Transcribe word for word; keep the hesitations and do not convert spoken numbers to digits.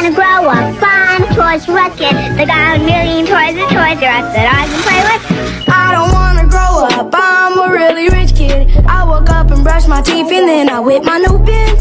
wanna grow up, fun toys for a kid. They got a million toys and Toys R Us that I can play with. I don't wanna grow up, I'm a really rich kid. I woke up and brushed my teeth and then I whip my new pins.